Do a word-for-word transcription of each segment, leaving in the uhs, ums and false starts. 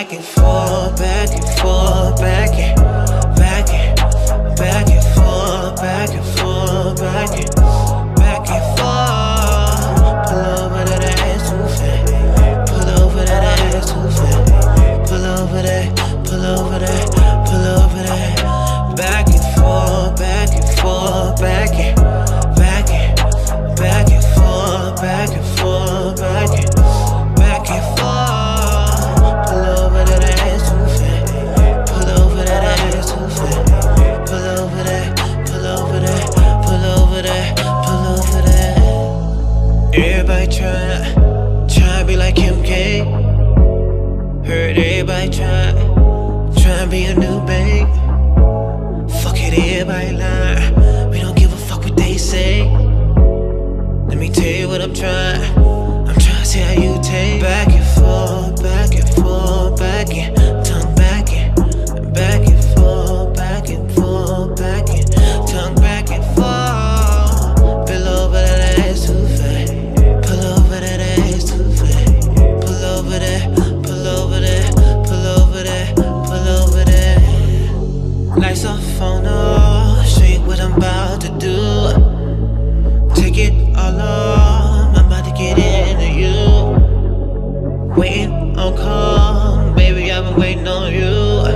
back and forth, back and forth, back and back and back and forth, back and forth, back and back and forth. Pull over that ass too fat. Pull over that ass too fat. Pull over that, pull over that, pull over that. Back and forth, back and forth, back and back and back and forth, back and forth, back and back and forth. Pull over that ass too fat. Pull over that ass too fat. Pull over that, pull over that, pull over that, pull over that. Everybody try, try to be like Kim K. Heard everybody try, try to be a new babe. Fuck it, everybody lie. We don't give a fuck what they say. Let me tell you what I'm trying. I'm trying to see how you take. Back and forth, back and forth, back and tongue back and back and forth, back and forth, back and tongue back and forth. Pull over that ass too fat. Pull over that ass too fat. Pull over that, pull over that, pull over that, pull over that. Lights off on all, show you what I'm about to do. Take it all off, I'm about to get into you. Waiting on call, baby, I've been waiting on you.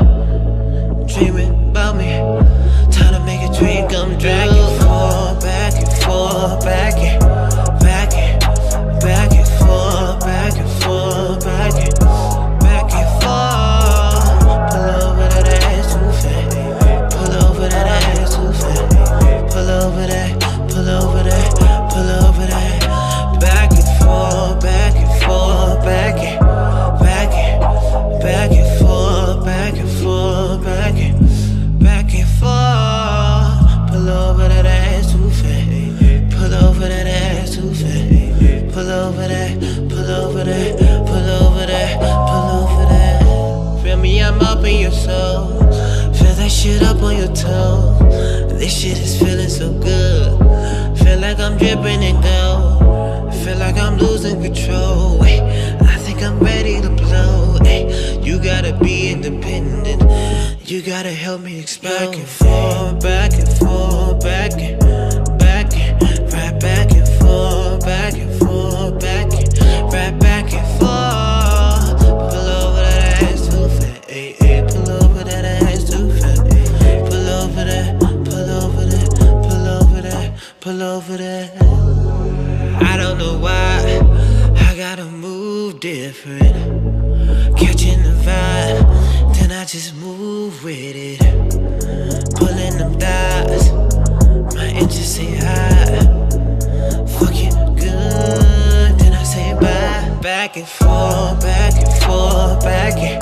Dreaming about me, time to make a dream come true. Back and forth, back and forth, back and back and back and forth, back and forth, back and back and forth. Pull over that ass too fat. Pull over that ass too fat. Pull over that, pull over that, pull over that. Back and forth, back and forth, back and back and back and forth, back and forth, back and back and forth. Pull over that ass too fat. Pull over that ass too fat. Pull over that, pull over that, pull over that, pull over that. Feel me, I'm up in your soul. Feel that shit up on your toe. This shit is feeling so good. Feel like I'm dripping in gold. Feel like I'm losing control. Ay, I think I'm ready to blow. Ay, you gotta be independent. You gotta help me explode. Back and forth, back and forth, back and back and right back and forth, back and forth, back and right back and forth. Pull over that ass too fat. Ay, ay, pull over that ass too fat. Ay, pull over that, pull over that, pull over that, pull over that. I don't know why I gotta move different. Catching the vibe, then I just move with it. Pulling them thighs, my inches say hi. Fuck you good, then I say bye. Back and forth, back and forth, back and